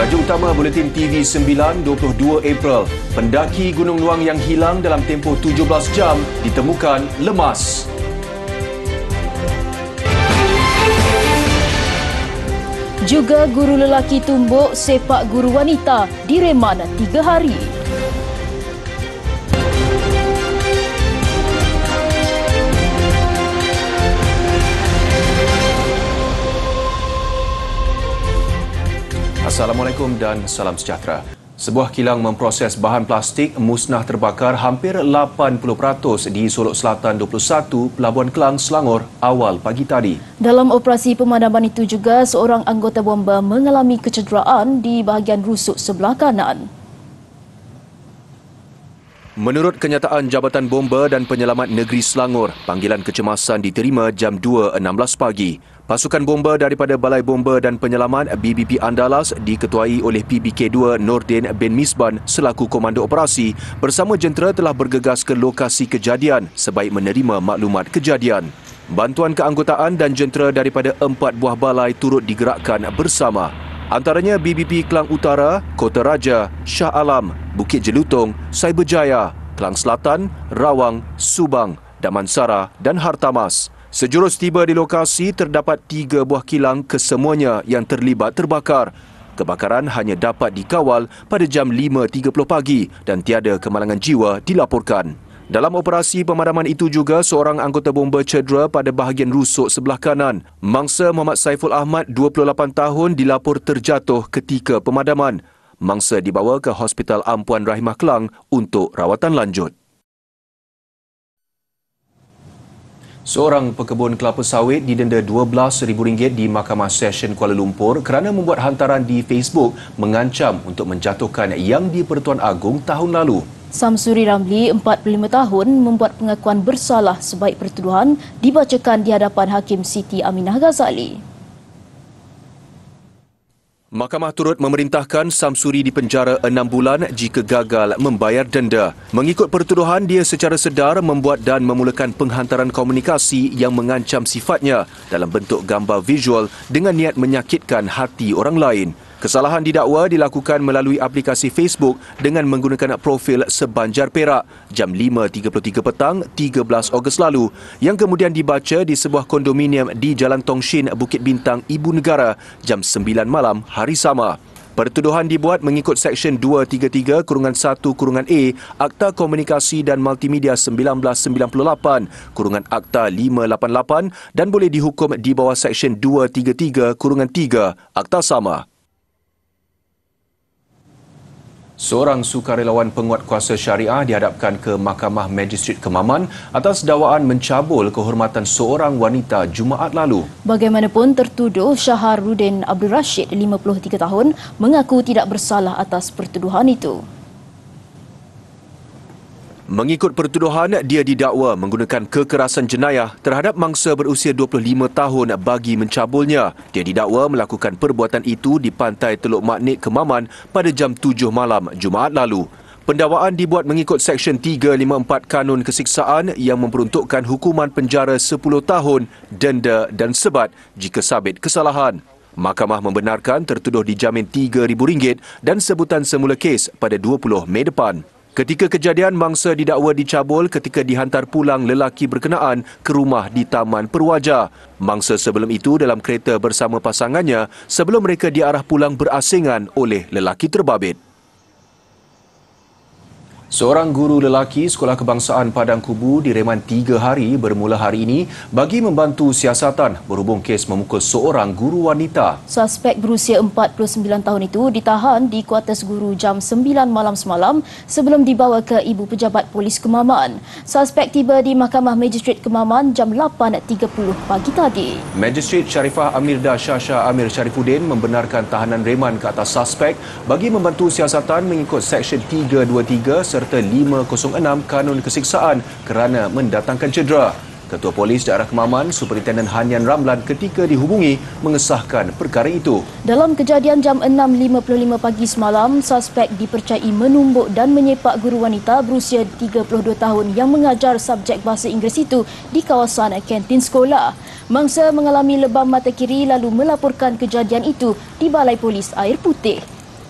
Tajuk utama Buletin TV 9, 22 April. Pendaki Gunung Luang yang hilang dalam tempoh 17 jam ditemukan lemas. Juga guru lelaki tumbuk sepak guru wanita direman 3 hari. Assalamualaikum dan salam sejahtera. Sebuah kilang memproses bahan plastik musnah terbakar hampir 80% di Solok Selatan 21, Pelabuhan Kelang, Selangor awal pagi tadi. Dalam operasi pemadaman itu juga seorang anggota bomba mengalami kecederaan di bahagian rusuk sebelah kanan. Menurut kenyataan Jabatan Bomba dan Penyelamat Negeri Selangor, panggilan kecemasan diterima jam 2.16 pagi. Pasukan bomba daripada Balai Bomba dan Penyelamat BBP Andalas diketuai oleh PBK2 Nordin bin Misban selaku komando operasi bersama jentera telah bergegas ke lokasi kejadian sebaik menerima maklumat kejadian. Bantuan keanggotaan dan jentera daripada 4 buah balai turut digerakkan bersama. Antaranya BBP Kelang Utara, Kota Raja, Shah Alam, Bukit Jelutong, Cyberjaya, Kelang Selatan, Rawang, Subang, Damansara dan Hartamas. Sejurus tiba di lokasi terdapat 3 buah kilang kesemuanya yang terlibat terbakar. Kebakaran hanya dapat dikawal pada jam 5.30 pagi dan tiada kemalangan jiwa dilaporkan. Dalam operasi pemadaman itu juga seorang anggota bomba cedera pada bahagian rusuk sebelah kanan. Mangsa Muhammad Saiful Ahmad, 28 tahun, dilapor terjatuh ketika pemadaman. Mangsa dibawa ke Hospital Ampuan Rahimah Kelang untuk rawatan lanjut. Seorang pekebun kelapa sawit didenda RM12,000 di Mahkamah Session Kuala Lumpur kerana membuat hantaran di Facebook mengancam untuk menjatuhkan Yang di-Pertuan Agong tahun lalu. Samsuri Ramli, 45 tahun, membuat pengakuan bersalah sebaik pertuduhan dibacakan di hadapan Hakim Siti Aminah Ghazali. Mahkamah turut memerintahkan Samsuri dipenjara 6 bulan jika gagal membayar denda. Mengikut pertuduhan, dia secara sedar membuat dan memulakan penghantaran komunikasi yang mengancam sifatnya dalam bentuk gambar visual dengan niat menyakitkan hati orang lain. Kesalahan didakwa dilakukan melalui aplikasi Facebook dengan menggunakan profil Sebanjar Perak jam 5.33 petang 13 Ogos lalu yang kemudian dibaca di sebuah kondominium di Jalan Tong Shin, Bukit Bintang, Ibu Negara jam 9 malam hari sama. Pertuduhan dibuat mengikut Seksyen 233-1-A Akta Komunikasi dan Multimedia 1998, Akta 588 dan boleh dihukum di bawah Seksyen 233-3 Akta sama. Seorang sukarelawan penguat kuasa syariah dihadapkan ke Mahkamah Magistrate Kemaman atas dakwaan mencabul kehormatan seorang wanita Jumaat lalu. Bagaimanapun, tertuduh Syaharuddin Abdul Rashid, 53 tahun, mengaku tidak bersalah atas pertuduhan itu. Mengikut pertuduhan, dia didakwa menggunakan kekerasan jenayah terhadap mangsa berusia 25 tahun bagi mencabulnya. Dia didakwa melakukan perbuatan itu di Pantai Teluk Maknik, Kemaman pada jam 7 malam Jumaat lalu. Pendakwaan dibuat mengikut Seksyen 354 Kanun Kesiksaan yang memperuntukkan hukuman penjara 10 tahun, denda dan sebat jika sabit kesalahan. Mahkamah membenarkan tertuduh dijamin RM3,000 dan sebutan semula kes pada 20 Mei depan. Ketika kejadian, mangsa didakwa dicabul ketika dihantar pulang lelaki berkenaan ke rumah di Taman Perwaja. Mangsa sebelum itu dalam kereta bersama pasangannya sebelum mereka diarah pulang berasingan oleh lelaki terbabit. Seorang guru lelaki Sekolah Kebangsaan Padang Kubu direman 3 hari bermula hari ini bagi membantu siasatan berhubung kes memukul seorang guru wanita. Suspek berusia 49 tahun itu ditahan di kuartus guru jam 9 malam semalam sebelum dibawa ke Ibu Pejabat Polis Kemaman. Suspek tiba di Mahkamah Magistrate Kemaman jam 8.30 pagi tadi. Magistrate Sharifah Amirda Shasha Amir Sharifuddin membenarkan tahanan reman ke atas suspek bagi membantu siasatan mengikut Seksyen 323 serta 506 Kanun Kesiksaan kerana mendatangkan cedera. Ketua Polis Daerah Kemaman, Superintenden Hanyan Ramlan ketika dihubungi mengesahkan perkara itu. Dalam kejadian jam 6.55 pagi semalam, suspek dipercayai menumbuk dan menyepak guru wanita berusia 32 tahun yang mengajar subjek bahasa Inggeris itu di kawasan kantin sekolah. Mangsa mengalami lebam mata kiri lalu melaporkan kejadian itu di Balai Polis Air Putih.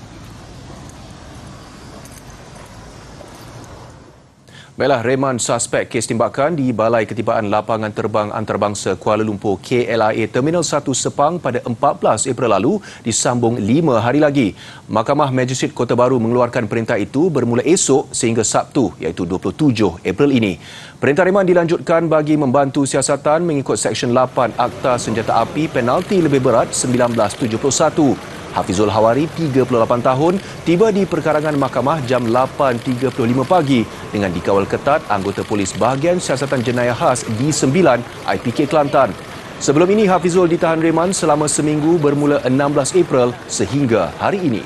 Baiklah, reman suspek kes tembakan di Balai Ketibaan Lapangan Terbang Antarabangsa Kuala Lumpur KLIA Terminal 1 Sepang pada 14 April lalu disambung 5 hari lagi. Mahkamah Magistrate Kota Baru mengeluarkan perintah itu bermula esok sehingga Sabtu iaitu 27 April ini. Perintah reman dilanjutkan bagi membantu siasatan mengikut Seksyen 8 Akta Senjata Api penalti lebih berat 1971. Hafizul Hawari, 38 tahun, tiba di perkarangan mahkamah jam 8.35 pagi dengan dikawal ketat anggota polis bahagian siasatan jenayah khas D9 IPK Kelantan. Sebelum ini, Hafizul ditahan reman selama seminggu bermula 16 April sehingga hari ini.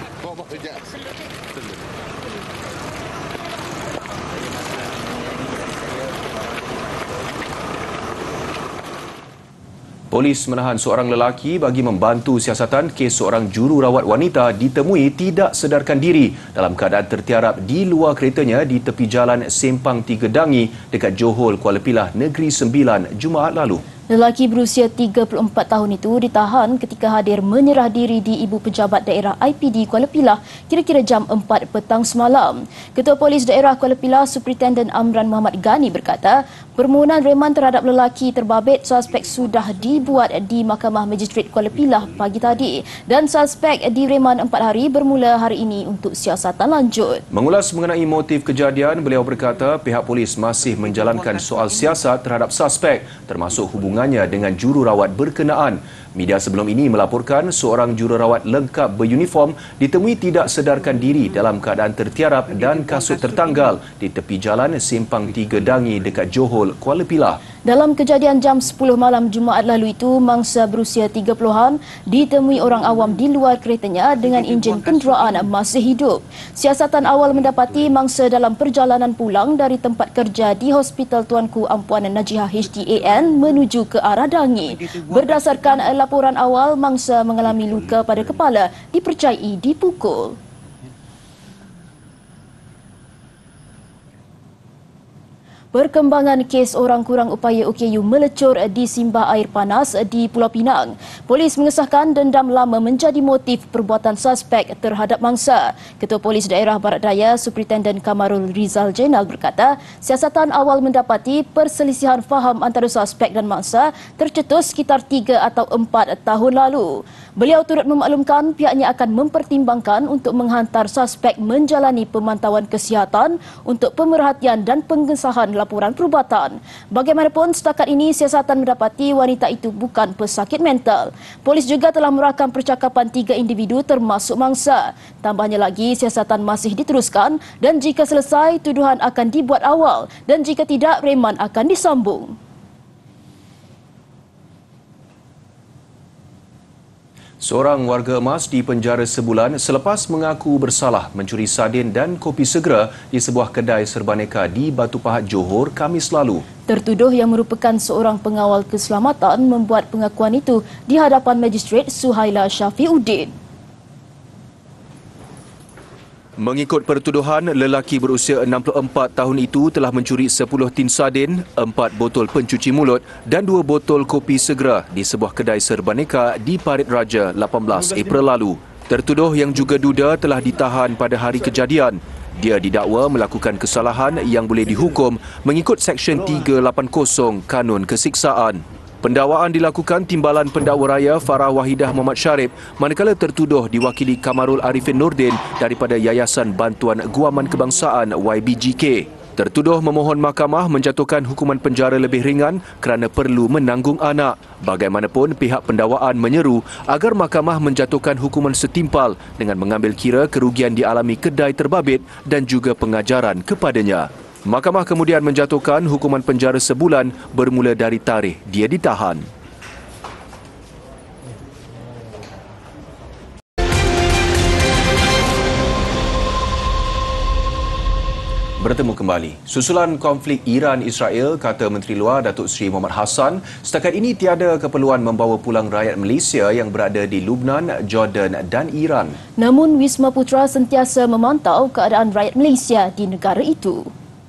Polis menahan seorang lelaki bagi membantu siasatan kes seorang jururawat wanita ditemui tidak sedarkan diri dalam keadaan tertiarap di luar keretanya di tepi jalan Sempang 3 Dangi dekat Johor, Kuala Pilah, Negeri Sembilan, Jumaat lalu. Lelaki berusia 34 tahun itu ditahan ketika hadir menyerah diri di Ibu Pejabat Daerah IPD Kuala Pilah kira-kira jam 4 petang semalam. Ketua Polis Daerah Kuala Pilah Superintenden Amran Muhammad Ghani berkata, permohonan reman terhadap lelaki terbabit suspek sudah dibuat di Mahkamah Magistrate Kuala Pilah pagi tadi dan suspek direman 4 hari bermula hari ini untuk siasatan lanjut. Mengulas mengenai motif kejadian, beliau berkata pihak polis masih menjalankan soal siasat terhadap suspek termasuk hubungannya dengan jururawat berkenaan. Media sebelum ini melaporkan seorang jururawat lengkap beruniform ditemui tidak sedarkan diri dalam keadaan tertiarap dan kasut tertanggal di tepi jalan Simpang 3 Dangi dekat Johor, Kuala Pilah. Dalam kejadian jam 10 malam Jumaat lalu itu, mangsa berusia 30-an ditemui orang awam di luar keretanya dengan enjin kenderaan masih hidup. Siasatan awal mendapati mangsa dalam perjalanan pulang dari tempat kerja di Hospital Tuanku Ampuan Najihah HDAN menuju ke arah Dangi. Berdasarkan laporan awal, mangsa mengalami luka pada kepala dipercayai dipukul. Perkembangan kes orang kurang upaya OKU melecur di simbah air panas di Pulau Pinang. Polis mengesahkan dendam lama menjadi motif perbuatan suspek terhadap mangsa. Ketua Polis Daerah Barat Daya Superintenden Kamarul Rizal Jainal berkata, siasatan awal mendapati perselisihan faham antara suspek dan mangsa tercetus sekitar 3 atau 4 tahun lalu. Beliau turut memaklumkan pihaknya akan mempertimbangkan untuk menghantar suspek menjalani pemantauan kesihatan untuk pemerhatian dan pengesahan laporan perubatan. Bagaimanapun, setakat ini siasatan mendapati wanita itu bukan pesakit mental. Polis juga telah merakam percakapan 3 individu termasuk mangsa. Tambahnya lagi, siasatan masih diteruskan dan jika selesai, tuduhan akan dibuat awal dan jika tidak, reman akan disambung. Seorang warga emas dipenjara sebulan selepas mengaku bersalah mencuri sardin dan kopi segera di sebuah kedai serbaneka di Batu Pahat, Johor, Khamis lalu. Tertuduh yang merupakan seorang pengawal keselamatan membuat pengakuan itu di hadapan Magistrate Suhaila Syafiuddin. Mengikut pertuduhan, lelaki berusia 64 tahun itu telah mencuri 10 tin sardin, 4 botol pencuci mulut dan 2 botol kopi segera di sebuah kedai serbaneka di Parit Raja 18 April lalu. Tertuduh yang juga duda telah ditahan pada hari kejadian. Dia didakwa melakukan kesalahan yang boleh dihukum mengikut Seksyen 380 Kanun Kesiksaan. Pendakwaan dilakukan Timbalan Pendakwa Raya Farah Wahidah Muhammad Syarif manakala tertuduh diwakili Kamarul Arifin Nordin daripada Yayasan Bantuan Guaman Kebangsaan YBGK. Tertuduh memohon mahkamah menjatuhkan hukuman penjara lebih ringan kerana perlu menanggung anak. Bagaimanapun, pihak pendakwaan menyeru agar mahkamah menjatuhkan hukuman setimpal dengan mengambil kira kerugian dialami kedai terbabit dan juga pengajaran kepadanya. Mahkamah kemudian menjatuhkan hukuman penjara sebulan bermula dari tarikh dia ditahan. Bertemu kembali. Susulan konflik Iran-Israel, kata Menteri Luar Datuk Seri Muhammad Hassan, setakat ini tiada keperluan membawa pulang rakyat Malaysia yang berada di Lubnan, Jordan dan Iran. Namun, Wisma Putra sentiasa memantau keadaan rakyat Malaysia di negara itu.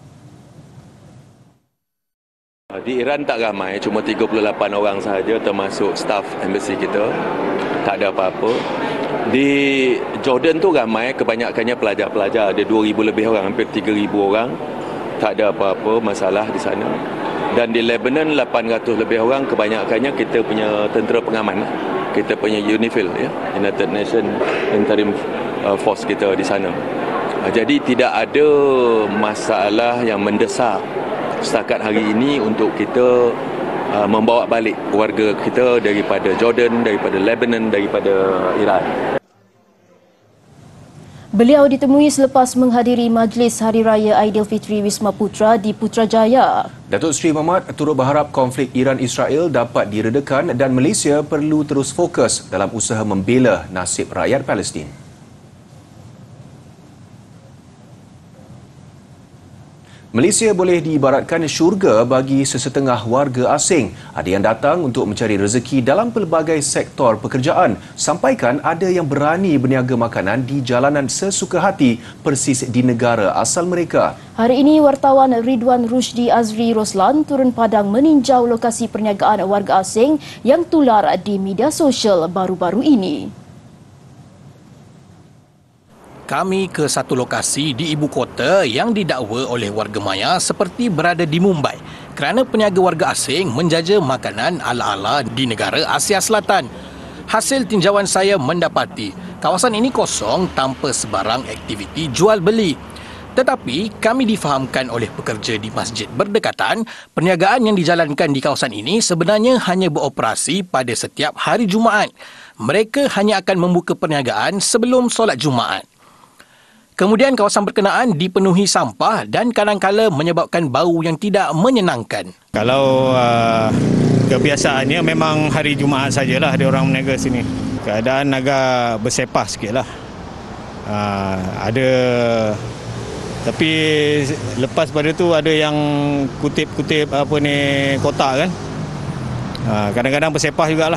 Di Iran tak ramai, cuma 38 orang sahaja termasuk staf embassy kita. Tak ada apa-apa. Di Jordan tu ramai, kebanyakannya pelajar-pelajar. Ada 2,000 lebih orang, hampir 3,000 orang. tak ada apa-apa masalah di sana. Dan di Lebanon 800 lebih orang, kebanyakannya kita punya tentera pengaman. Kita punya UNIFIL, ya, United Nations Interim Force kita di sana. Jadi tidak ada masalah yang mendesak setakat hari ini untuk kita membawa balik warga kita daripada Jordan, daripada Lebanon, daripada Iran. Beliau ditemui selepas menghadiri Majlis Hari Raya Aidilfitri Wisma Putra di Putrajaya. Datuk Seri Mahmud turut berharap konflik Iran-Israel dapat diredakan dan Malaysia perlu terus fokus dalam usaha membela nasib rakyat Palestin. Malaysia boleh diibaratkan syurga bagi sesetengah warga asing. Ada yang datang untuk mencari rezeki dalam pelbagai sektor pekerjaan. Sampaikan ada yang berani berniaga makanan di jalanan sesuka hati persis di negara asal mereka. Hari ini, wartawan Ridwan Rushdi Azri Roslan turun padang meninjau lokasi perniagaan warga asing yang tular di media sosial baru-baru ini. Kami ke satu lokasi di ibu kota yang didakwa oleh warga maya seperti berada di Mumbai kerana peniaga warga asing menjaja makanan ala-ala di negara Asia Selatan. Hasil tinjauan saya mendapati kawasan ini kosong tanpa sebarang aktiviti jual beli. Tetapi kami difahamkan oleh pekerja di masjid berdekatan, perniagaan yang dijalankan di kawasan ini sebenarnya hanya beroperasi pada setiap hari Jumaat. Mereka hanya akan membuka perniagaan sebelum solat Jumaat. Kemudian kawasan berkenaan dipenuhi sampah dan kadang-kala menyebabkan bau yang tidak menyenangkan. Kalau kebiasaannya memang hari Jumaat sajalah ada orang berniaga sini. Keadaan agak bersepah sikitlah. Ada, tapi lepas pada tu ada yang kutip-kutip kotak kan. Kadang-kadang bersepah jugalah.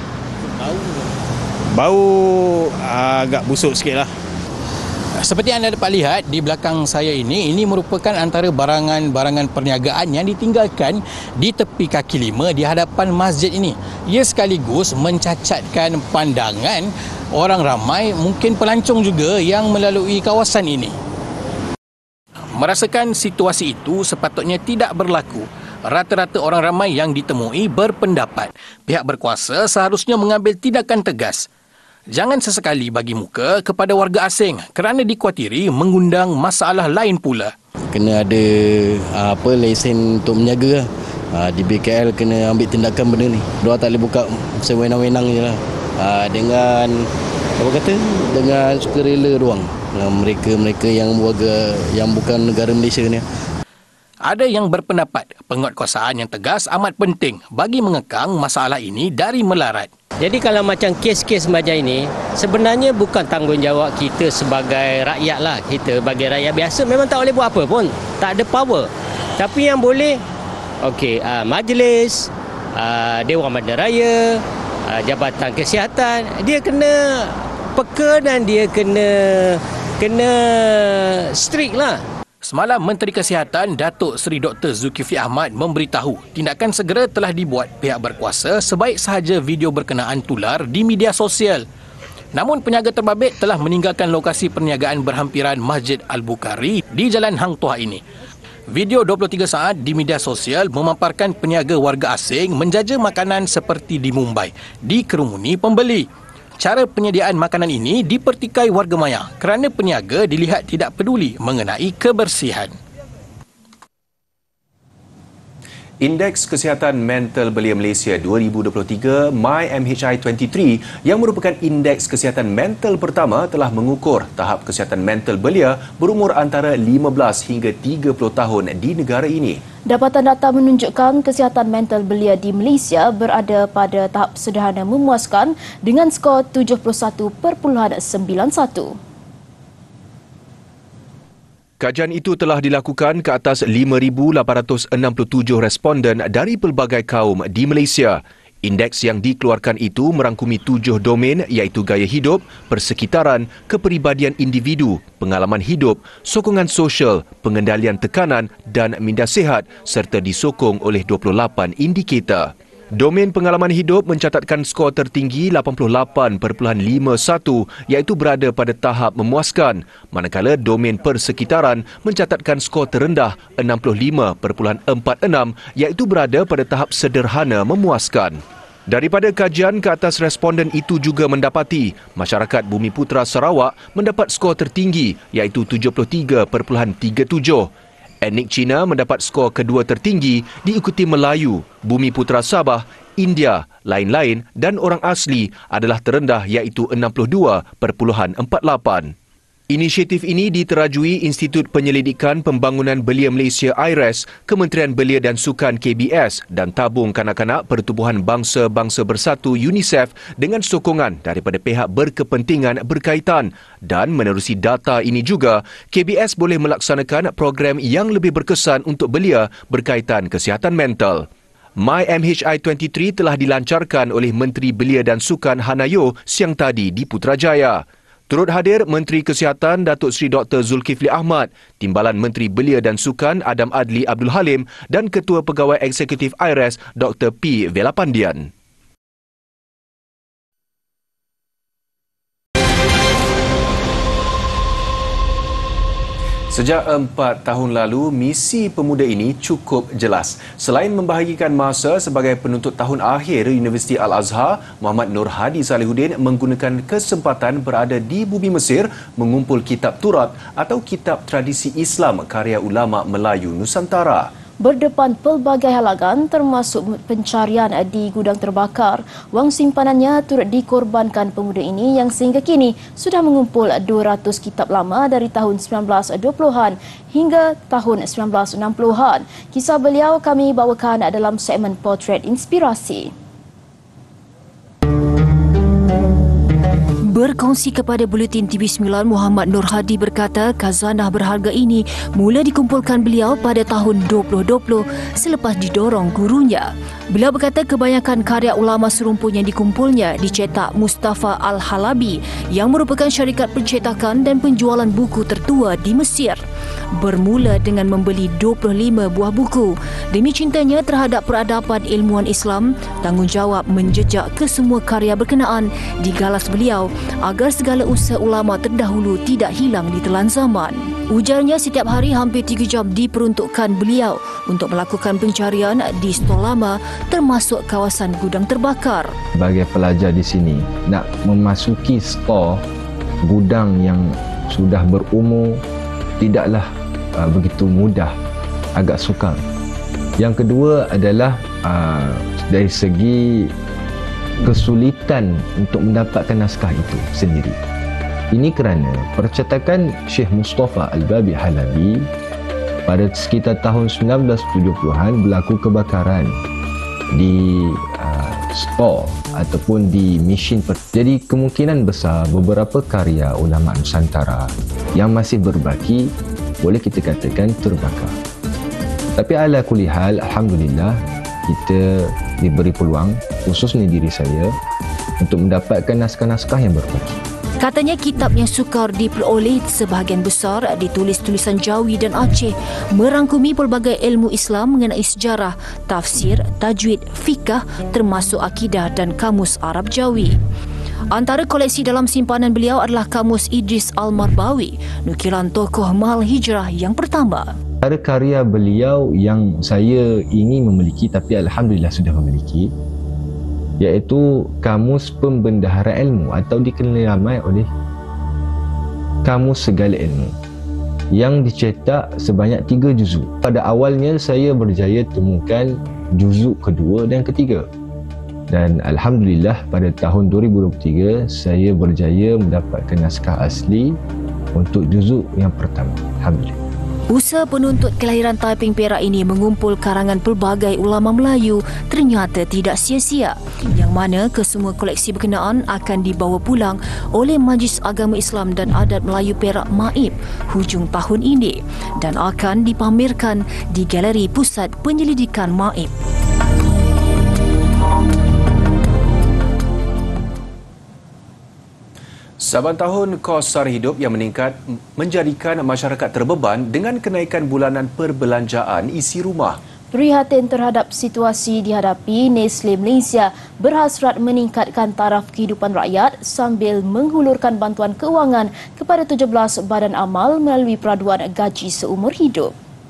Bau agak busuk sikitlah. Seperti anda dapat lihat di belakang saya ini merupakan antara barangan-barangan perniagaan yang ditinggalkan di tepi kaki lima di hadapan masjid ini. Ia sekaligus mencacatkan pandangan orang ramai, mungkin pelancong juga yang melalui kawasan ini. Merasakan situasi itu sepatutnya tidak berlaku. Rata-rata orang ramai yang ditemui berpendapat pihak berkuasa seharusnya mengambil tindakan tegas. Jangan sesekali bagi muka kepada warga asing kerana dikuatiri mengundang masalah lain pula. Kena ada lesen untuk menjaga. Di BKL kena ambil tindakan benda ni. Diorang tak boleh buka sewenang-wenang je lah. Dengan dengan sukarela diorang. Mereka yang warga yang bukan negara Malaysia ni. Ada yang berpendapat penguatkuasaan yang tegas amat penting bagi mengekang masalah ini dari melarat. Jadi kalau macam kes-kes macam ini, sebenarnya bukan tanggungjawab kita sebagai rakyat lah. Kita sebagai rakyat biasa memang tak boleh buat apa pun. Tak ada power. Tapi yang boleh, majlis, Dewan Bandaraya Raya, Jabatan Kesihatan, dia kena peka dan dia kena strict lah. Semalam Menteri Kesihatan Datuk Seri Dr. Zulkifli Ahmad memberitahu tindakan segera telah dibuat pihak berkuasa sebaik sahaja video berkenaan tular di media sosial. Namun peniaga terbabit telah meninggalkan lokasi perniagaan berhampiran Masjid Al-Bukhari di Jalan Hang Tuah ini. Video 23 saat di media sosial memaparkan peniaga warga asing menjaja makanan seperti di Mumbai, dikerumuni pembeli. Cara penyediaan makanan ini dipertikai warga maya kerana peniaga dilihat tidak peduli mengenai kebersihan. Indeks Kesihatan Mental Belia Malaysia 2023 MyMHI23 yang merupakan indeks kesihatan mental pertama telah mengukur tahap kesihatan mental belia berumur antara 15 hingga 30 tahun di negara ini. Dapatan data menunjukkan kesihatan mental belia di Malaysia berada pada tahap sederhana memuaskan dengan skor 71.91. Kajian itu telah dilakukan ke atas 5,867 responden dari pelbagai kaum di Malaysia. Indeks yang dikeluarkan itu merangkumi 7 domain iaitu gaya hidup, persekitaran, kepribadian individu, pengalaman hidup, sokongan sosial, pengendalian tekanan dan minda sihat serta disokong oleh 28 indikator. Domain pengalaman hidup mencatatkan skor tertinggi 88.51 iaitu berada pada tahap memuaskan, manakala domain persekitaran mencatatkan skor terendah 65.46 iaitu berada pada tahap sederhana memuaskan. Daripada kajian ke atas responden itu juga mendapati masyarakat Bumiputera Sarawak mendapat skor tertinggi iaitu 73.37. Etnik Cina mendapat skor kedua tertinggi diikuti Melayu, Bumiputera Sabah, India, lain-lain dan orang asli adalah terendah iaitu 62.48. Inisiatif ini diterajui Institut Penyelidikan Pembangunan Belia Malaysia IRAS, Kementerian Belia dan Sukan KBS dan Tabung Kanak-kanak Pertubuhan Bangsa-Bangsa Bersatu UNICEF dengan sokongan daripada pihak berkepentingan berkaitan. Dan menerusi data ini juga, KBS boleh melaksanakan program yang lebih berkesan untuk belia berkaitan kesihatan mental. MyMHI23 telah dilancarkan oleh Menteri Belia dan Sukan Hanayo siang tadi di Putrajaya. Turut hadir Menteri Kesihatan Datuk Seri Dr. Zulkifli Ahmad, Timbalan Menteri Belia dan Sukan Adam Adli Abdul Halim dan Ketua Pegawai Eksekutif IRAS Dr. P. Velapandian. Sejak 4 tahun lalu, misi pemuda ini cukup jelas. Selain membahagikan masa sebagai penuntut tahun akhir Universiti Al-Azhar, Muhammad Nur Hadi Salihuddin menggunakan kesempatan berada di bumi Mesir mengumpul kitab Turat atau kitab tradisi Islam karya ulama Melayu Nusantara. Berdepan pelbagai halangan termasuk pencarian di gudang terbakar, wang simpanannya turut dikorbankan pemuda ini yang sehingga kini sudah mengumpul 200 kitab lama dari tahun 1920-an hingga tahun 1960-an. Kisah beliau kami bawakan dalam segmen Potret Inspirasi. Berkongsi kepada Buletin TV9, Muhammad Nur Hadi berkata khazanah berharga ini mula dikumpulkan beliau pada tahun 2020 selepas didorong gurunya. Beliau berkata kebanyakan karya ulama serumpun yang dikumpulnya dicetak Mustafa Al-Halabi yang merupakan syarikat pencetakan dan penjualan buku tertua di Mesir. Bermula dengan membeli 25 buah buku. Demi cintanya terhadap peradaban ilmuwan Islam, tanggungjawab menjejak ke semua karya berkenaan digalas beliau agar segala usaha ulama terdahulu tidak hilang di telan zaman. Ujarnya setiap hari hampir 3 jam diperuntukkan beliau untuk melakukan pencarian di stol lama termasuk kawasan gudang terbakar. Sebagai pelajar di sini, nak memasuki stol gudang yang sudah berumur tidaklah begitu mudah, agak sukar. Yang kedua adalah dari segi kesulitan untuk mendapatkan naskah itu sendiri. Ini kerana percetakan Syekh Mustafa Al-Babi Halabi pada sekitar tahun 1970-an berlaku kebakaran di store ataupun di mesin. Jadi kemungkinan besar beberapa karya ulama Nusantara yang masih berbaki boleh kita katakan terbakar. Tapi ala kulli hal, alhamdulillah kita diberi peluang, khususnya diri saya, untuk mendapatkan naskah-naskah yang berbaki. Katanya kitab yang sukar diperoleh sebahagian besar ditulis tulisan Jawi dan Aceh, merangkumi pelbagai ilmu Islam mengenai sejarah, tafsir, tajwid, fikah termasuk akidah dan kamus Arab Jawi. Antara koleksi dalam simpanan beliau adalah kamus Idris Al-Marbawi, nukilan tokoh Mahal Hijrah yang pertama. Antara karya beliau yang saya ingin memiliki tapi alhamdulillah sudah memiliki, iaitu Kamus Pembendahara Ilmu atau dikenali ramai oleh Kamus Segala Ilmu yang dicetak sebanyak 3 juzuk. Pada awalnya saya berjaya temukan juzuk kedua dan ketiga. Dan alhamdulillah pada tahun 2023 saya berjaya mendapatkan naskah asli untuk juzuk yang pertama. Alhamdulillah. Usaha penuntut kelahiran Taiping Perak ini mengumpul karangan pelbagai ulama Melayu ternyata tidak sia-sia, yang mana kesemua koleksi berkenaan akan dibawa pulang oleh Majlis Agama Islam dan Adat Melayu Perak MAIP hujung tahun ini dan akan dipamerkan di Galeri Pusat Penyelidikan MAIP. Saban tahun kos sara hidup yang meningkat menjadikan masyarakat terbeban dengan kenaikan bulanan perbelanjaan isi rumah. Prihatin terhadap situasi dihadapi, Nestle Malaysia berhasrat meningkatkan taraf kehidupan rakyat sambil menghulurkan bantuan keuangan kepada 17 badan amal melalui peraduan gaji seumur hidup.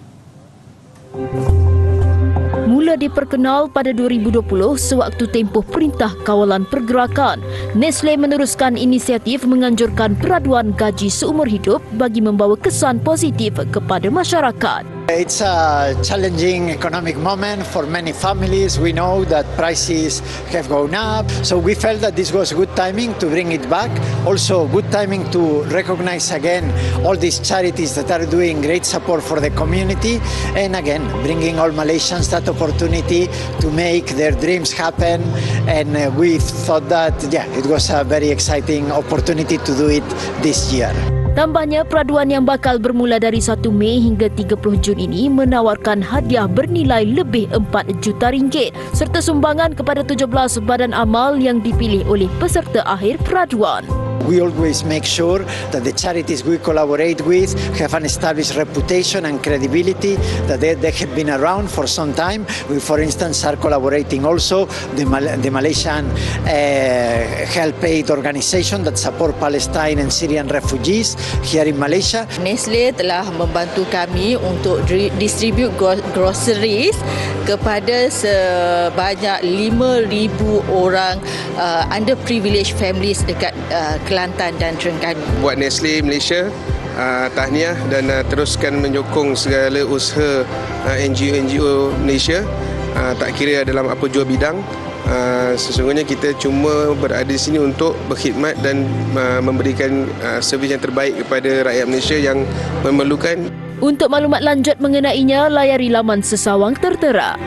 Mula diperkenal pada 2020 sewaktu tempoh Perintah Kawalan Pergerakan, Nestle meneruskan inisiatif menganjurkan peraduan gaji seumur hidup bagi membawa kesan positif kepada masyarakat. It's a challenging economic moment for many families. We know that prices have gone up, so we felt that this was good timing to bring it back. Also, good timing to recognize again all these charities that are doing great support for the community, and again bringing all Malaysians that opportunity to make their dreams happen. And we thought that it was a very exciting opportunity to do it this year. Tambahnya, peraduan yang bakal bermula dari 1 Mei hingga 30 Jun ini menawarkan hadiah bernilai lebih RM4 juta serta sumbangan kepada 17 badan amal yang dipilih oleh peserta akhir peraduan. We always make sure that the charities we collaborate with have an established reputation and credibility, that they have been around for some time. We, for instance, are collaborating also the Malaysian Help Aid Organisation that support Palestine and Syrian refugees here in Malaysia. Nestle telah membantu kami untuk distribute groceries kepada sebanyak 5,000 orang underprivileged families dekat Kelantan dan Terengganu. Buat Nestle Malaysia, tahniah dan teruskan menyokong segala usaha NGO Malaysia, tak kira dalam apa jua bidang. Sesungguhnya kita cuma berada di sini untuk berkhidmat dan memberikan servis yang terbaik kepada rakyat Malaysia yang memerlukan. Untuk maklumat lanjut mengenainya, layari laman Sesawang Tertera.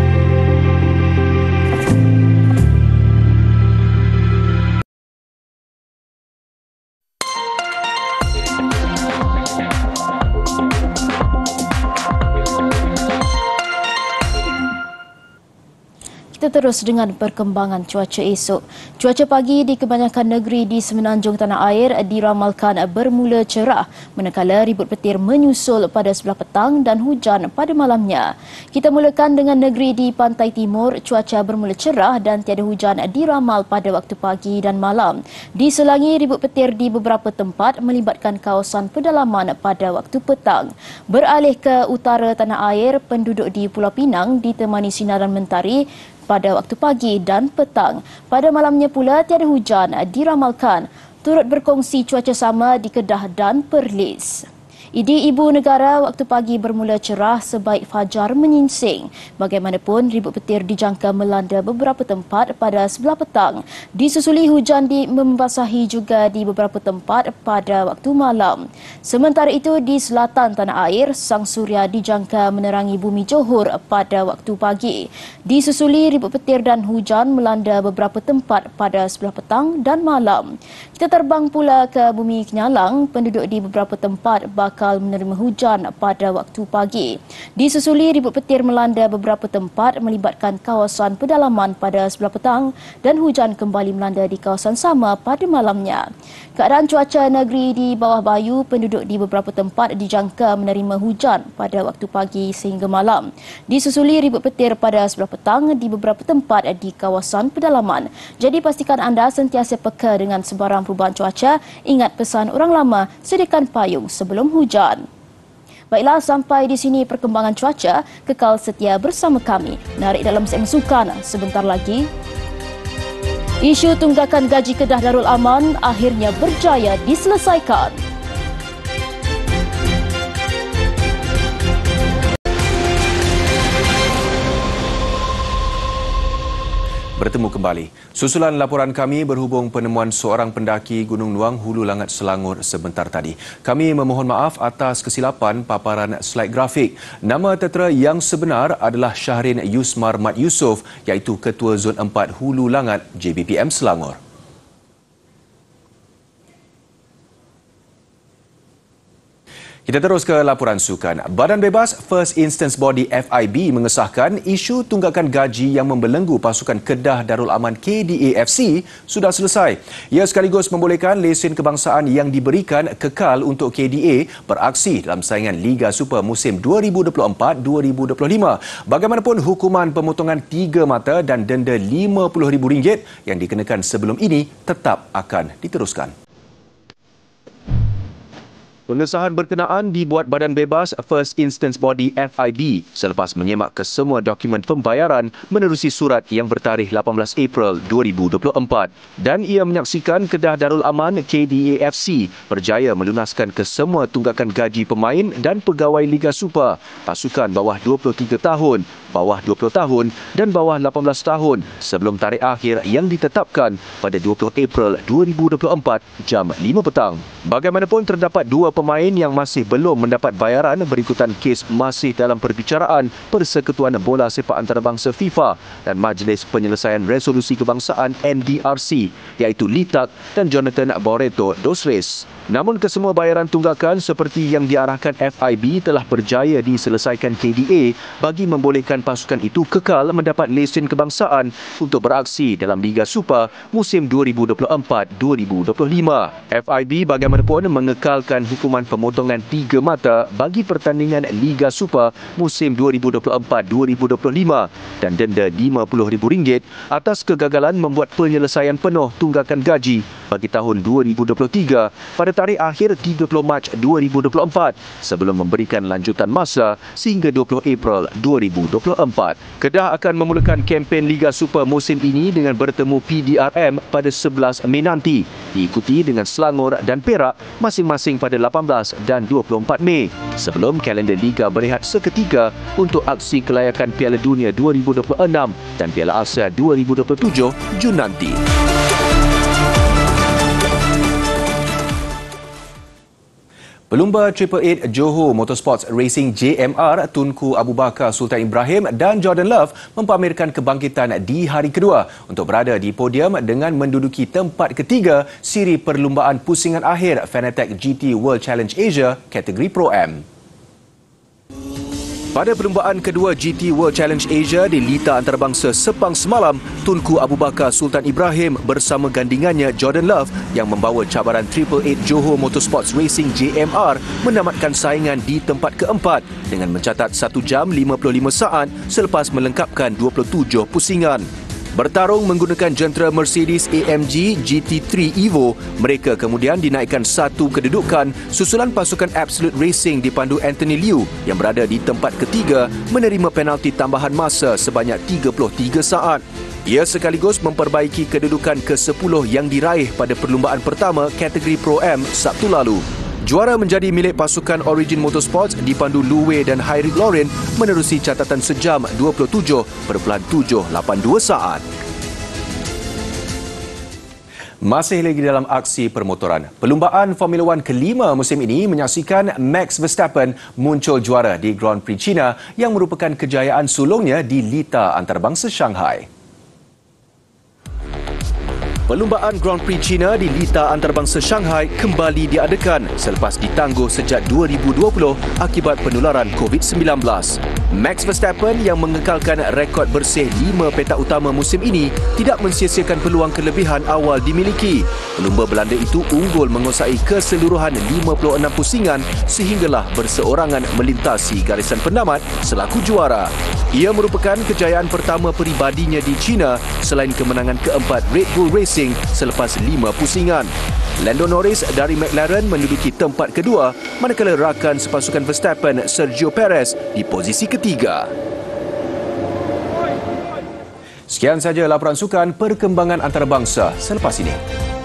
Kita terus dengan perkembangan cuaca esok. Cuaca pagi di kebanyakan negeri di semenanjung tanah air diramalkan bermula cerah, manakala ribut petir menyusul pada sebelah petang dan hujan pada malamnya. Kita mulakan dengan negeri di pantai timur, cuaca bermula cerah dan tiada hujan diramal pada waktu pagi dan malam. Diselangi ribut petir di beberapa tempat melibatkan kawasan pedalaman pada waktu petang. Beralih ke utara tanah air, penduduk di Pulau Pinang ditemani sinaran mentari pada waktu pagi dan petang. Pada malamnya pula tiada hujan diramalkan. Turut berkongsi cuaca sama di Kedah dan Perlis. Di ibu negara, waktu pagi bermula cerah sebaik fajar menyingsing. Bagaimanapun, ribut petir dijangka melanda beberapa tempat pada sebelah petang. Disusuli hujan membasahi juga di beberapa tempat pada waktu malam. Sementara itu, di selatan tanah air, sang suria dijangka menerangi bumi Johor pada waktu pagi. Disusuli ribut petir dan hujan melanda beberapa tempat pada sebelah petang dan malam. Kita terbang pula ke bumi Kenyalang, penduduk di beberapa tempat bakal menerima hujan pada waktu pagi. Disusuli ribut petir melanda beberapa tempat melibatkan kawasan pedalaman pada sebelah petang dan hujan kembali melanda di kawasan sama pada malamnya. Keadaan cuaca negeri di bawah bayu, penduduk di beberapa tempat dijangka menerima hujan pada waktu pagi sehingga malam. Disusuli ribut petir pada sebelah petang di beberapa tempat di kawasan pedalaman. Jadi pastikan anda sentiasa peka dengan sebarang perubahan cuaca. Ingat pesan orang lama, sediakan payung sebelum hujan. Baiklah, sampai di sini perkembangan cuaca. Kekal setia bersama kami. Narik dalam segmen sukan sebentar lagi. Isu tunggakan gaji Kedah Darul Aman akhirnya berjaya diselesaikan. Bertemu kembali. Susulan laporan kami berhubung penemuan seorang pendaki Gunung Nuang, Hulu Langat, Selangor sebentar tadi. Kami memohon maaf atas kesilapan paparan slide grafik. Nama tentera yang sebenar adalah Syahrin Yusmar Mat Yusof, iaitu Ketua Zon 4 Hulu Langat JBPM Selangor. Kita Kita terus ke laporan sukan. Badan Bebas First Instance Body FIB mengesahkan isu tunggakan gaji yang membelenggu pasukan Kedah Darul Aman KDA FC sudah selesai. Ia sekaligus membolehkan lesen kebangsaan yang diberikan kekal untuk KDA beraksi dalam saingan Liga Super musim 2024-2025. Bagaimanapun, hukuman pemotongan 3 mata dan denda RM50,000 yang dikenakan sebelum ini tetap akan diteruskan. Pengesahan berkenaan dibuat Badan Bebas First Instance Body FIB selepas menyemak kesemua dokumen pembayaran menerusi surat yang bertarikh 18 April 2024 dan ia menyaksikan Kedah Darul Aman KDA FC berjaya melunaskan kesemua tunggakan gaji pemain dan pegawai Liga Super, pasukan bawah 23 tahun, bawah 20 tahun dan bawah 18 tahun sebelum tarikh akhir yang ditetapkan pada 20 April 2024 jam 5 petang. Bagaimanapun, terdapat 2 pemain yang masih belum mendapat bayaran berikutan kes masih dalam perbicaraan Persekutuan Bola Sepak Antarabangsa FIFA dan Majlis Penyelesaian Resolusi Kebangsaan NDRC, iaitu Litak dan Jonathan Boreto dos Reis. Namun kesemua bayaran tunggakan seperti yang diarahkan FIB telah berjaya diselesaikan KDA bagi membolehkan pasukan itu kekal mendapat lesen kebangsaan untuk beraksi dalam Liga Super musim 2024-2025. FIB bagaimanapun mengekalkan hukuman pemotongan 3 mata bagi pertandingan Liga Super musim 2024-2025 dan denda RM50,000 atas kegagalan membuat penyelesaian penuh tunggakan gaji bagi tahun 2023 pada tarikh akhir 30 Mac 2024 sebelum memberikan lanjutan masa sehingga 20 April 2024. Kedah akan memulakan kempen Liga Super musim ini dengan bertemu PDRM pada 11 Mei nanti, diikuti dengan Selangor dan Perak masing-masing pada 18 dan 24 Mei sebelum kalender Liga berehat seketika untuk aksi kelayakan Piala Dunia 2026 dan Piala Asia 2027 Jun nanti. Pelumba 888 Johor Motorsports Racing JMR Tunku Abu Bakar Sultan Ibrahim dan Jordan Love mempamerkan kebangkitan di hari kedua untuk berada di podium dengan menduduki tempat ketiga siri perlumbaan pusingan akhir Fanatec GT World Challenge Asia kategori Pro-Am. Pada perlumbaan kedua GT World Challenge Asia di Lita Antarabangsa Sepang semalam, Tunku Abu Bakar Sultan Ibrahim bersama gandingannya Jordan Love yang membawa cabaran 888 Johor Motorsports Racing JMR menamatkan saingan di tempat keempat dengan mencatat 1 jam 55 saat selepas melengkapkan 27 pusingan. Bertarung menggunakan jentera Mercedes AMG GT3 Evo, mereka kemudian dinaikkan satu kedudukan susulan pasukan Absolute Racing dipandu Anthony Liu yang berada di tempat ketiga menerima penalti tambahan masa sebanyak 33 saat. Ia sekaligus memperbaiki kedudukan ke-10 yang diraih pada perlumbaan pertama kategori Pro-Am Sabtu lalu. Juara menjadi milik pasukan Origin Motorsports dipandu Lu Wei dan Hairik Lauren menerusi catatan sejam 27.782 saat. Masih lagi dalam aksi permotoran. Perlumbaan Formula 1 kelima musim ini menyaksikan Max Verstappen muncul juara di Grand Prix China yang merupakan kejayaan sulungnya di Lita Antarabangsa Shanghai. Perlumbaan Grand Prix China di Lita Antarabangsa Shanghai kembali diadakan selepas ditangguh sejak 2020 akibat penularan COVID-19. Max Verstappen yang mengekalkan rekod bersih 5 petak utama musim ini tidak mensia-siakan peluang kelebihan awal dimiliki. Pelumba Belanda itu unggul menguasai keseluruhan 56 pusingan sehinggalah berseorangan melintasi garisan pendamat selaku juara. Ia merupakan kejayaan pertama peribadinya di China selain kemenangan keempat Red Bull Racing selepas 5 pusingan. Lando Norris dari McLaren menduduki tempat kedua, manakala rakan sepasukan Verstappen Sergio Perez di posisi ketiga. Sekian saja laporan sukan perkembangan antarabangsa selepas ini.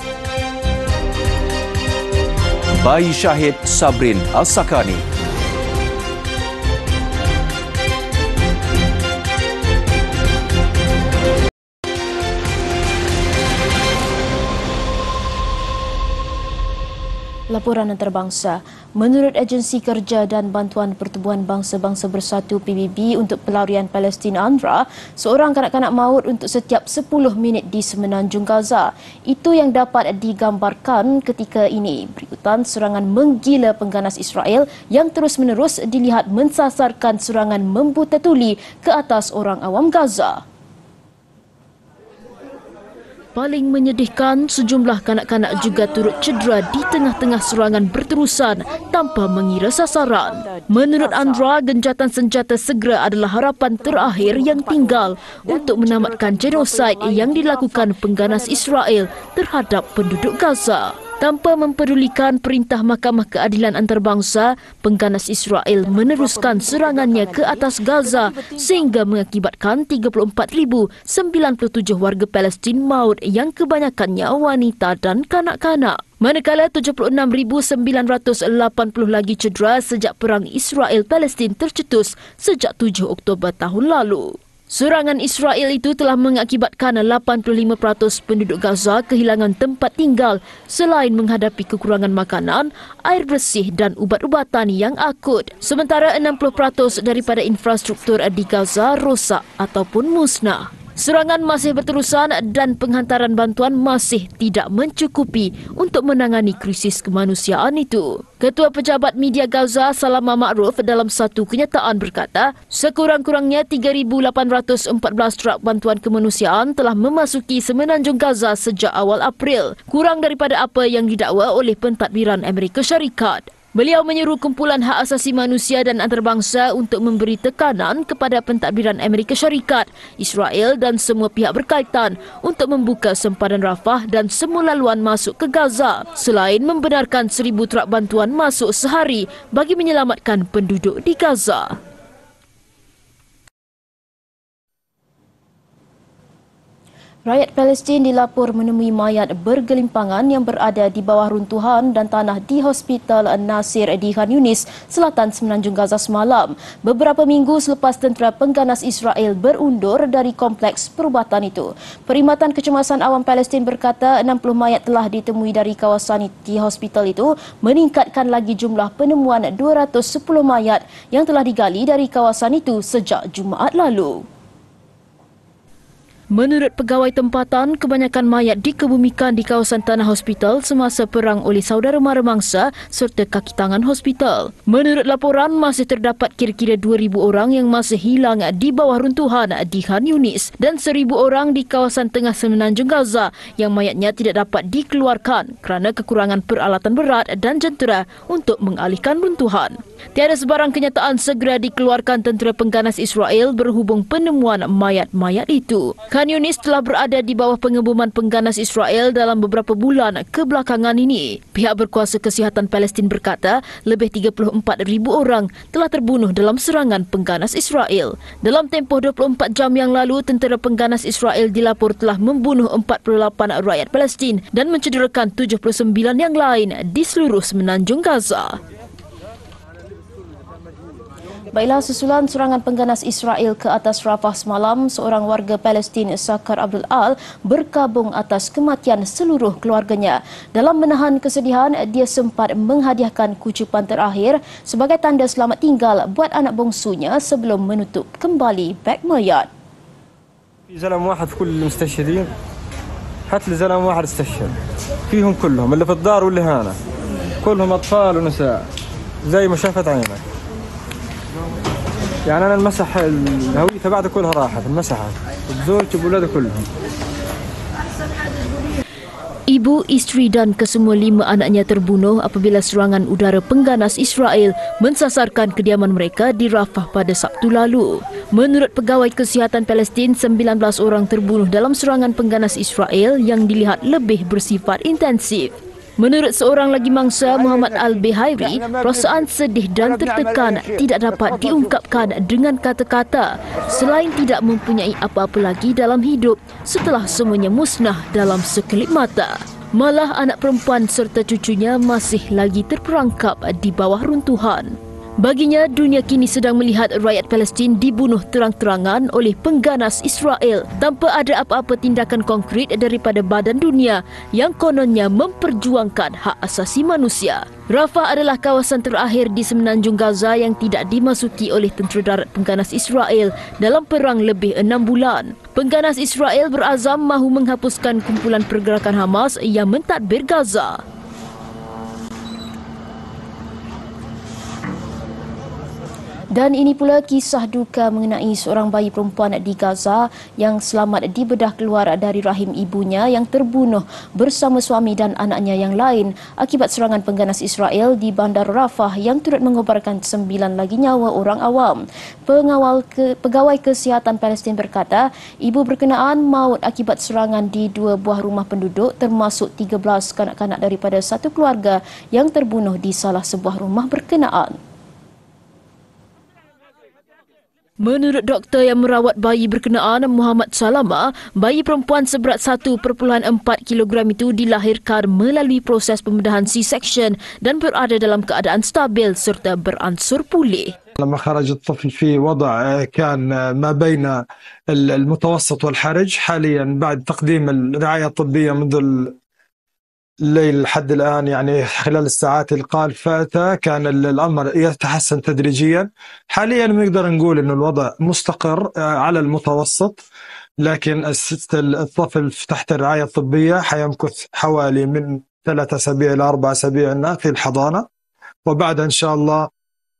Bayi Syahid Sabrin Al-Sakani. Laporan antarabangsa. Menurut Agensi Kerja dan Bantuan Pertubuhan Bangsa-Bangsa Bersatu PBB untuk pelarian Palestin UNRWA, seorang kanak-kanak maut untuk setiap 10 minit di semenanjung Gaza. Itu yang dapat digambarkan ketika ini berikutan serangan menggila pengganas Israel yang terus-menerus dilihat mensasarkan serangan membuta tuli ke atas orang awam Gaza. Paling menyedihkan, sejumlah kanak-kanak juga turut cedera di tengah-tengah serangan berterusan tanpa mengira sasaran. Menurut UNRWA, gencatan senjata segera adalah harapan terakhir yang tinggal untuk menamatkan genosid yang dilakukan pengganas Israel terhadap penduduk Gaza. Tanpa mempedulikan perintah Mahkamah Keadilan Antarabangsa, pengganas Israel meneruskan serangannya ke atas Gaza sehingga mengakibatkan 34,097 warga Palestin maut yang kebanyakannya wanita dan kanak-kanak. Manakala 76,980 lagi cedera sejak perang Israel-Palestin tercetus sejak 7 Oktober tahun lalu. Serangan Israel itu telah mengakibatkan 85% penduduk Gaza kehilangan tempat tinggal selain menghadapi kekurangan makanan, air bersih dan ubat-ubatan yang akut. Sementara 60% daripada infrastruktur di Gaza rosak ataupun musnah. Serangan masih berterusan dan penghantaran bantuan masih tidak mencukupi untuk menangani krisis kemanusiaan itu. Ketua Pejabat Media Gaza Salama Ma'ruf dalam satu kenyataan berkata, sekurang-kurangnya 3,814 truk bantuan kemanusiaan telah memasuki semenanjung Gaza sejak awal April, kurang daripada apa yang didakwa oleh pentadbiran Amerika Syarikat. Beliau menyeru kumpulan hak asasi manusia dan antarabangsa untuk memberi tekanan kepada pentadbiran Amerika Syarikat, Israel dan semua pihak berkaitan untuk membuka sempadan Rafah dan semua laluan masuk ke Gaza selain membenarkan 1,000 truk bantuan masuk sehari bagi menyelamatkan penduduk di Gaza. Rakyat Palestin dilapor menemui mayat bergelimpangan yang berada di bawah runtuhan dan tanah di Hospital Nasir di Khan Yunis, selatan semenanjung Gaza semalam. Beberapa minggu selepas tentera pengganas Israel berundur dari kompleks perubatan itu. Perkhidmatan Kecemasan Awam Palestin berkata 60 mayat telah ditemui dari kawasan di hospital itu, meningkatkan lagi jumlah penemuan 210 mayat yang telah digali dari kawasan itu sejak Jumaat lalu. Menurut pegawai tempatan, kebanyakan mayat dikebumikan di kawasan tanah hospital semasa perang oleh saudara mara mangsa serta kaki tangan hospital. Menurut laporan, masih terdapat kira-kira 2,000 orang yang masih hilang di bawah runtuhan di Khan Yunis dan 1,000 orang di kawasan tengah semenanjung Gaza yang mayatnya tidak dapat dikeluarkan kerana kekurangan peralatan berat dan jentera untuk mengalihkan runtuhan. Tiada sebarang kenyataan segera dikeluarkan tentera pengganas Israel berhubung penemuan mayat-mayat itu. Khan Yunis telah berada di bawah pengebuman pengganas Israel dalam beberapa bulan kebelakangan ini. Pihak berkuasa kesihatan Palestin berkata lebih 34,000 orang telah terbunuh dalam serangan pengganas Israel. Dalam tempoh 24 jam yang lalu, tentera pengganas Israel dilapor telah membunuh 48 rakyat Palestin dan mencederakan 79 yang lain di seluruh semenanjung Gaza. Baiklah, susulan serangan pengganas Israel ke atas Rafah semalam, seorang warga Palestin, Sakar Abdul Al, berkabung atas kematian seluruh keluarganya. Dalam menahan kesedihan, dia sempat menghadiahkan kucupan terakhir sebagai tanda selamat tinggal buat anak bongsunya sebelum menutup kembali beg mayat. زلم واحد في كل المستشهدين هات لي زلم واحد استشهد فيهم كلهم اللي في الدار واللي هنا كلهم اطفال ونساء زي ما شافت عينك. يعني أنا المسح الهوية تبعته كلها راحت انمسحت وزوجتي وأولادي كلهم. Ibu, isteri dan kesemua 5 anaknya terbunuh apabila serangan udara pengganas Israel mensasarkan kediaman mereka di Rafah pada Sabtu lalu. Menurut pegawai kesihatan Palestin, 19 orang terbunuh dalam serangan pengganas Israel yang dilihat lebih bersifat intensif. Menurut seorang lagi mangsa, Muhammad Al-Bihairi, perasaan sedih dan tertekan tidak dapat diungkapkan dengan kata-kata selain tidak mempunyai apa-apa lagi dalam hidup setelah semuanya musnah dalam sekelip mata. Malah anak perempuan serta cucunya masih lagi terperangkap di bawah runtuhan. Baginya, dunia kini sedang melihat rakyat Palestin dibunuh terang-terangan oleh pengganas Israel tanpa ada apa-apa tindakan konkret daripada badan dunia yang kononnya memperjuangkan hak asasi manusia. Rafah adalah kawasan terakhir di semenanjung Gaza yang tidak dimasuki oleh tentera darat pengganas Israel dalam perang lebih 6 bulan. Pengganas Israel berazam mahu menghapuskan kumpulan pergerakan Hamas yang mentadbir Gaza. Dan ini pula kisah duka mengenai seorang bayi perempuan di Gaza yang selamat dibedah keluar dari rahim ibunya yang terbunuh bersama suami dan anaknya yang lain akibat serangan pengganas Israel di Bandar Rafah yang turut mengobarkan 9 lagi nyawa orang awam. Pegawai Kesihatan Palestin berkata, ibu berkenaan maut akibat serangan di 2 buah rumah penduduk termasuk 13 kanak-kanak daripada satu keluarga yang terbunuh di salah sebuah rumah berkenaan. Menurut doktor yang merawat bayi berkenaan, Muhammad Salama, bayi perempuan seberat 1.4 kilogram itu dilahirkan melalui proses pembedahan C-section dan berada dalam keadaan stabil serta beransur pulih. لما خرج الطفل في وضع كان ما بين المتوسط والحرج حاليا بعد تقديم الرعاية الطبية منذ الليل لحد الآن يعني خلال الساعات الفاتة كان الأمر يتحسن تدريجيا. حاليا نقدر نقول إنه الوضع مستقر على المتوسط، لكن الطفل تحت الرعاية الطبية حيمكث حوالي من 3 أسابيع إلى 4 أسابيع في الحضانة، وبعدها إن شاء الله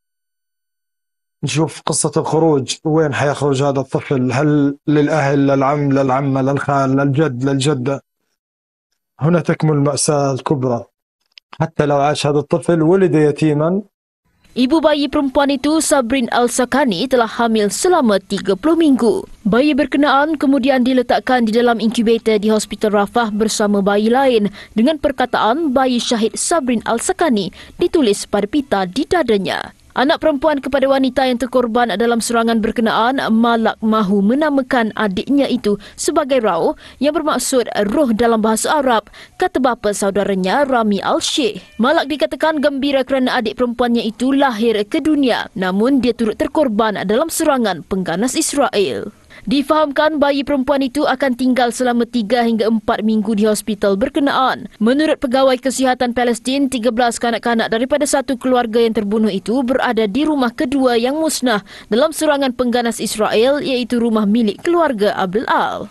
نشوف قصة الخروج وين حيخرج هذا الطفل، هل للأهل للعم للعمة للخال للجد للجدة. هنا تكمن المأساة الكبرى. حتى لو عاش هذا الطفل ولد يتيما. Ibu bayi perempuan itu, Sabrin Al-Sakani, telah hamil selama 30 minggu. Bayi berkenaan kemudian diletakkan di dalam inkubator di Hospital Rafah bersama bayi lain dengan perkataan bayi syahid Sabrin Al-Sakani ditulis pada pita di dadanya. Anak perempuan kepada wanita yang terkorban dalam serangan berkenaan, Malak mahu menamakan adiknya itu sebagai Rauh yang bermaksud roh dalam bahasa Arab, kata bapa saudaranya Rami Al-Sheikh. Malak dikatakan gembira kerana adik perempuannya itu lahir ke dunia, namun dia turut terkorban dalam serangan pengganas Israel. Difahamkan bayi perempuan itu akan tinggal selama 3 hingga 4 minggu di hospital berkenaan. Menurut Pegawai Kesihatan Palestin, 13 kanak-kanak daripada satu keluarga yang terbunuh itu berada di rumah kedua yang musnah dalam serangan pengganas Israel, iaitu rumah milik keluarga Abdul Al.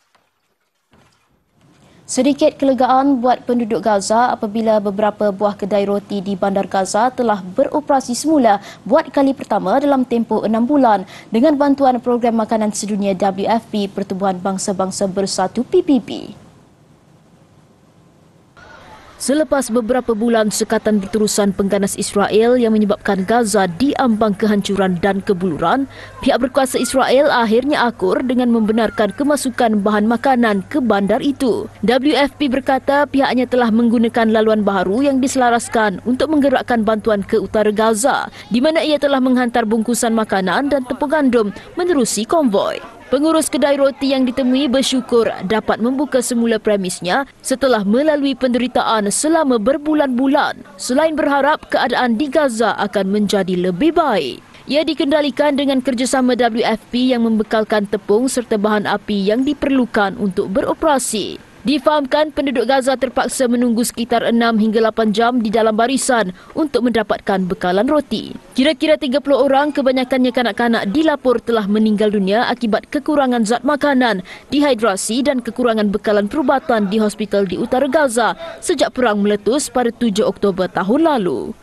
Sedikit kelegaan buat penduduk Gaza apabila beberapa buah kedai roti di Bandar Gaza telah beroperasi semula buat kali pertama dalam tempoh 6 bulan dengan bantuan Program Makanan Sedunia WFP Pertubuhan Bangsa-Bangsa Bersatu PBB. Selepas beberapa bulan sekatan berterusan pengganas Israel yang menyebabkan Gaza diambang kehancuran dan kebuluran, pihak berkuasa Israel akhirnya akur dengan membenarkan kemasukan bahan makanan ke bandar itu. WFP berkata pihaknya telah menggunakan laluan baharu yang diselaraskan untuk menggerakkan bantuan ke utara Gaza, di mana ia telah menghantar bungkusan makanan dan tepung gandum menerusi konvoi. Pengurus kedai roti yang ditemui bersyukur dapat membuka semula premisnya setelah melalui penderitaan selama berbulan-bulan. Selain berharap keadaan di Gaza akan menjadi lebih baik. Ia dikendalikan dengan kerjasama WFP yang membekalkan tepung serta bahan api yang diperlukan untuk beroperasi. Difahamkan penduduk Gaza terpaksa menunggu sekitar 6 hingga 8 jam di dalam barisan untuk mendapatkan bekalan roti. Kira-kira 30 orang, kebanyakannya kanak-kanak, dilapor telah meninggal dunia akibat kekurangan zat makanan, dehidrasi dan kekurangan bekalan perubatan di hospital di utara Gaza sejak perang meletus pada 7 Oktober tahun lalu.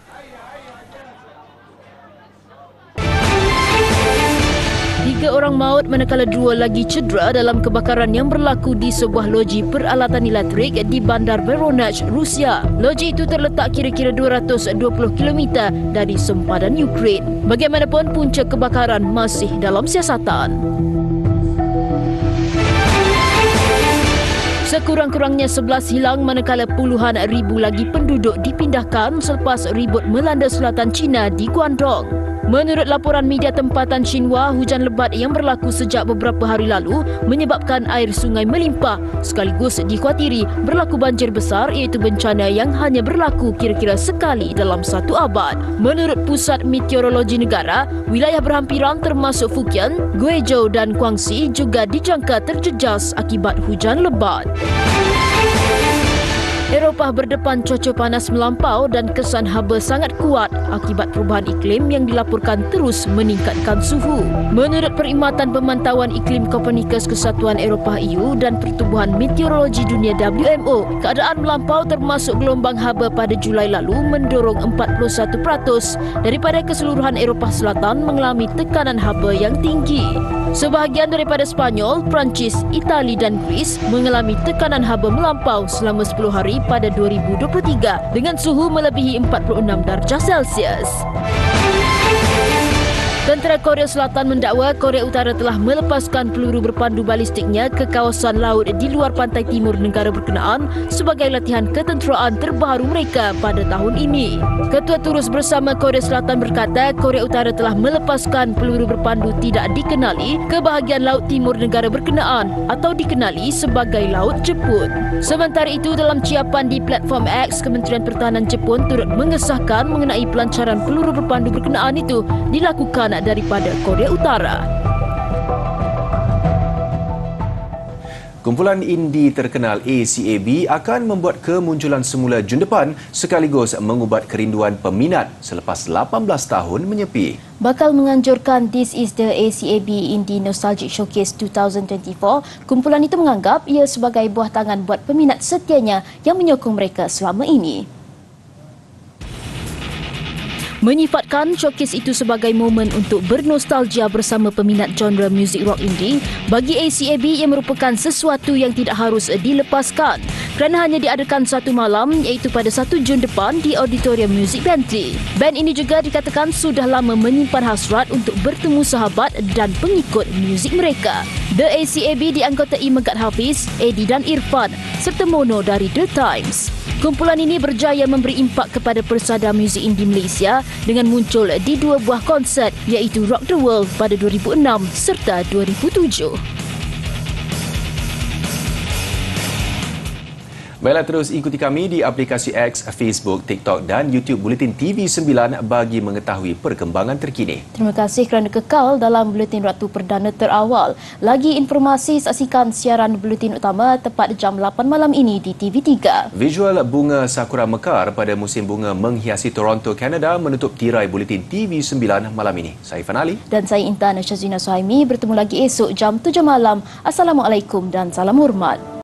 Tiga orang maut manakala 2 lagi cedera dalam kebakaran yang berlaku di sebuah loji peralatan elektrik di Bandar Voronezh, Rusia. Loji itu terletak kira-kira 220 km dari sempadan Ukraine. Bagaimanapun, punca kebakaran masih dalam siasatan. Sekurang-kurangnya 11 hilang manakala puluhan ribu lagi penduduk dipindahkan selepas ribut melanda selatan China di Guangdong. Menurut laporan media tempatan Xinhua, hujan lebat yang berlaku sejak beberapa hari lalu menyebabkan air sungai melimpah sekaligus dikhawatiri berlaku banjir besar, iaitu bencana yang hanya berlaku kira-kira sekali dalam satu abad. Menurut Pusat Meteorologi Negara, wilayah berhampiran termasuk Fujian, Guizhou dan Guangxi juga dijangka terjejas akibat hujan lebat. Eropah berdepan cuaca panas melampau dan kesan haba sangat kuat akibat perubahan iklim yang dilaporkan terus meningkatkan suhu. Menurut Perkhidmatan Pemantauan Iklim Copernicus Kesatuan Eropah EU dan Pertubuhan Meteorologi Dunia WMO, keadaan melampau termasuk gelombang haba pada Julai lalu mendorong 41% daripada keseluruhan Eropah Selatan mengalami tekanan haba yang tinggi. Sebahagian daripada Spanyol, Perancis, Itali dan Greece mengalami tekanan haba melampau selama 10 hari pada 2023 dengan suhu melebihi 46 darjah Celsius. Tentera Korea Selatan mendakwa Korea Utara telah melepaskan peluru berpandu balistiknya ke kawasan laut di luar pantai timur negara berkenaan sebagai latihan ketenteraan terbaru mereka pada tahun ini. Ketua Turus Bersama Korea Selatan berkata Korea Utara telah melepaskan peluru berpandu tidak dikenali ke bahagian laut timur negara berkenaan atau dikenali sebagai Laut Jepun. Sementara itu, dalam ciapan di platform X, Kementerian Pertahanan Jepun turut mengesahkan mengenai pelancaran peluru berpandu berkenaan itu dilakukan daripada Korea Utara. Kumpulan indie terkenal ACAB akan membuat kemunculan semula Jun depan sekaligus mengubat kerinduan peminat selepas 18 tahun menyepi. Bakal menganjurkan This is the ACAB Indie Nostalgic Showcase 2024, kumpulan itu menganggap ia sebagai buah tangan buat peminat setianya yang menyokong mereka selama ini. Menyifatkan showcase itu sebagai momen untuk bernostalgia bersama peminat genre muzik rock indie, bagi ACAB ia merupakan sesuatu yang tidak harus dilepaskan kerana hanya diadakan satu malam, iaitu pada 1 Jun depan di Auditorium Music Pantry. Band ini juga dikatakan sudah lama menyimpan hasrat untuk bertemu sahabat dan pengikut muzik mereka. The ACAB dianggotai Megat Hafiz, Eddie dan Irfan serta Mono dari The Times. Kumpulan ini berjaya memberi impak kepada persada muzik indie Malaysia dengan muncul di 2 buah konsert, iaitu Rock the World pada 2006 serta 2007. Baiklah, terus ikuti kami di aplikasi X, Facebook, TikTok dan YouTube Buletin TV9 bagi mengetahui perkembangan terkini. Terima kasih kerana kekal dalam Buletin Ratu Perdana terawal. Lagi informasi, saksikan siaran Buletin Utama tepat jam 8 malam ini di TV3. Visual bunga sakura mekar pada musim bunga menghiasi Toronto, Kanada menutup tirai Buletin TV9 malam ini. Saya Ifan Ali. Dan saya Intan Syazina Suhaimi. Bertemu lagi esok jam 7 malam. Assalamualaikum dan salam hormat.